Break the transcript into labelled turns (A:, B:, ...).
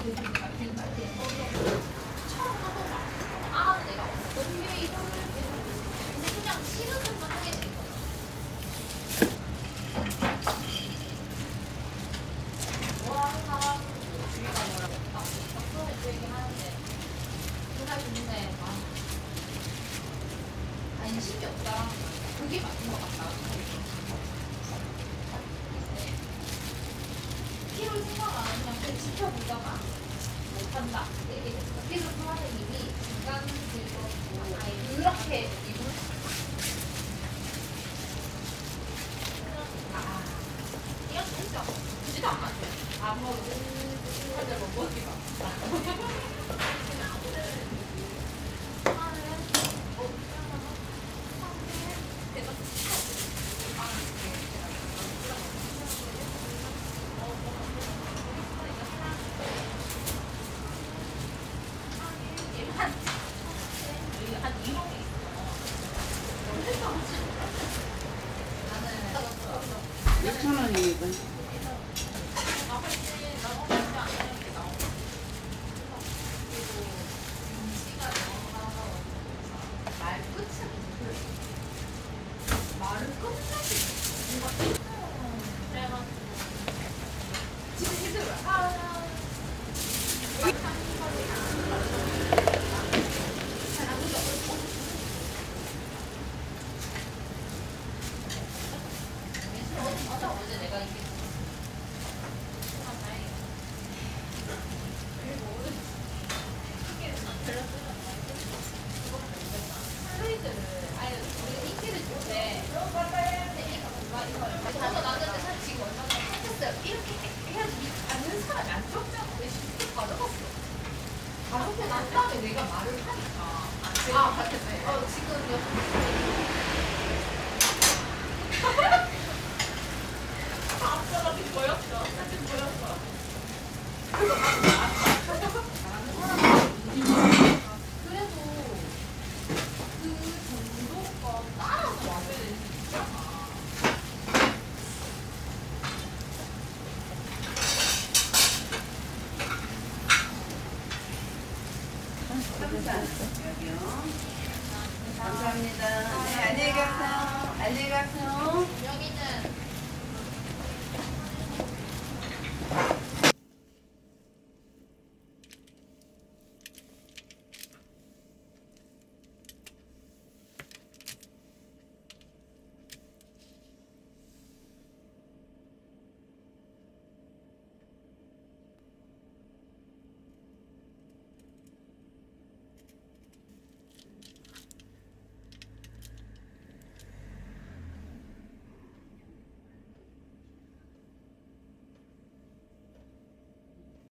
A: 관심이 없다. 그게 맞는 것 같다. 키를 생각 안 하면 그냥 지켜보다가 못한다. 이렇게 됐어. 그래서 선생님이 중간 긁어주고 그렇게 입을 이거 진짜 주지도 않았어요. 안 먹고 한잔 못 먹기만.
B: $6,000원이니까.
A: 말은 끝나지. 지금 힘들어요. 어제 내가 이게 난 다음에 내가 말을 하니까 지금 앞서가 지금 보였어. 사진 보였어. 그래도 그 정도가 따라서 와야 되는 게 있잖아.
B: 감사합니다. 네, 안녕히 가세요. 안녕히 가세요.
A: 여기는